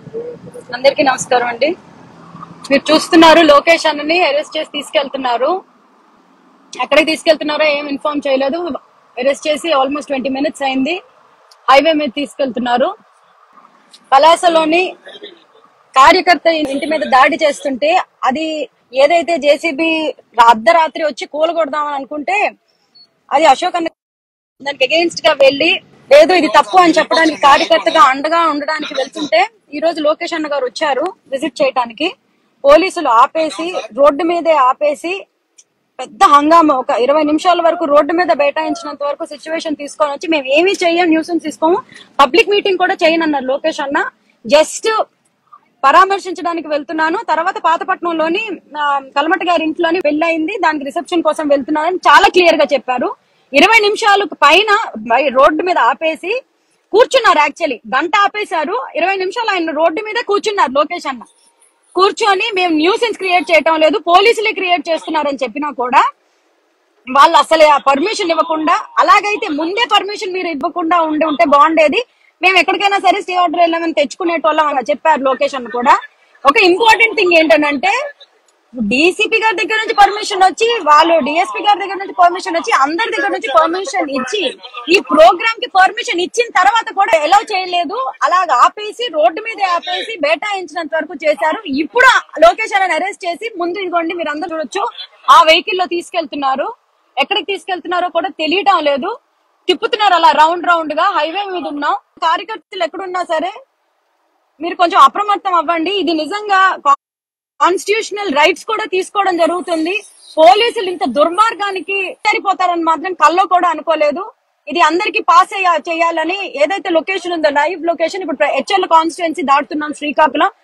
అందరికీ నమస్కారం అండి. మీరు చూస్తున్నారు లోకేష్ అన్నని అరెస్ట్ చేసి తీసుకెళ్తున్నారు. ఎక్కడికి తీసుకెళ్తున్నారో ఏం ఇన్ఫార్మ్ చేయలేదు. అరెస్ట్ చేసి ఆల్మోస్ట్ 20 minutes అయింది. హైవే మీద తీసుకెళ్తున్నారు. పలాసలోని కార్యకర్త ఇంటి మీద దాడి చేస్తుంటే అది ఏదైతే జేసీబీ అర్ధరాత్రి వచ్చి కూలగొడదామని అనుకుంటే అది అశోక్ అన్న దానికి అగెయిన్స్ట్ గా వెళ్లి లేదు ఇది తప్పు అని చెప్పడానికి కార్యకర్తగా అండగా ఉండడానికి వెళ్తుంటే ఈ రోజు లోకేష్ అన్న గారు వచ్చారు విజిట్ చేయడానికి. పోలీసులు ఆపేసి రోడ్డు మీదే ఆపేసి పెద్ద హంగామా ఒక 20 నిమిషాల వరకు రోడ్డు మీద బైఠాయించినంత వరకు సిచ్యువేషన్ తీసుకొని వచ్చి మేము ఏమీ చెయ్యం, న్యూసెన్స్ తీసుకోము, పబ్లిక్ మీటింగ్ కూడా చేయనన్నారు లోకేష్ అన్న. జస్ట్ పరామర్శించడానికి వెళ్తున్నాను, తర్వాత పాతపట్నంలోని కలమట గారి ఇంట్లోని పెళ్ళయింది, దానికి రిసెప్షన్ కోసం వెళ్తున్నానని చాలా క్లియర్ గా చెప్పారు. 20 నిమిషాలకు పైన రోడ్డు మీద ఆపేసి కూర్చున్నారు. యాక్చువల్లీ గంట ఆపేశారు, 20 నిమిషాలు ఆయన రోడ్డు మీద కూర్చున్నారు లోకేష్ అన్న. కూర్చొని మేము న్యూసెన్స్ క్రియేట్ చేయటం లేదు, పోలీసులే క్రియేట్ చేస్తున్నారని చెప్పినా కూడా వాళ్ళు అసలు పర్మిషన్ ఇవ్వకుండా, అలాగైతే ముందే పర్మిషన్ మీరు ఇవ్వకుండా ఉంటే బాగుండేది, మేము ఎక్కడికైనా సరే స్టే ఆర్డర్ వెళ్ళామని తెచ్చుకునేటోళ్ళం అని చెప్పారు లోకేష్ అన్న కూడా. ఒక ఇంపార్టెంట్ థింగ్ ఏంటంటే డీసీపీ గారి దగ్గర నుంచి పర్మిషన్ వచ్చి, వాళ్ళు డిఎస్పీ గారి దగ్గర నుంచి పర్మిషన్ వచ్చి, అందరి దగ్గర నుంచి పర్మిషన్ ఇచ్చి ఈ ప్రోగ్రామ్ కి పర్మిషన్ ఇచ్చిన తర్వాత కూడా ఎలా చేయలేదు. అలాగ ఆపేసి రోడ్డు మీద ఆపేసి బైఠాయించినంత వరకు చేశారు. ఇప్పుడు లోకేష్ అన్నని అరెస్ట్ చేసి ముందు ఇదిగోండి మీరు అందరూ చూడొచ్చు ఆ వెహికల్ లో తీసుకెళ్తున్నారు. ఎక్కడికి తీసుకెళ్తున్నారో కూడా తెలియటం లేదు, తిప్పుతున్నారు అలా రౌండ్ గా. హైవే మీద ఉన్నాం, కార్యకర్తలు ఎక్కడున్నా సరే మీరు కొంచెం అప్రమత్తం అవ్వండి. ఇది నిజంగా కాన్స్టిట్యూషనల్ రైట్స్ కూడా తీసుకోవడం జరుగుతుంది. పోలీసులు ఇంత దుర్మార్గానికి సరిపోతారని మాత్రం కల్లో కూడా అనుకోలేదు. ఇది అందరికి పాస్ చేయాలని ఏదైతే లొకేషన్ ఉందో లైవ్ లొకేషన్, ఇప్పుడు హెచ్ఎల్ కాన్స్టిట్యుయెన్సీ దాటుతున్నాం శ్రీకాకుళం,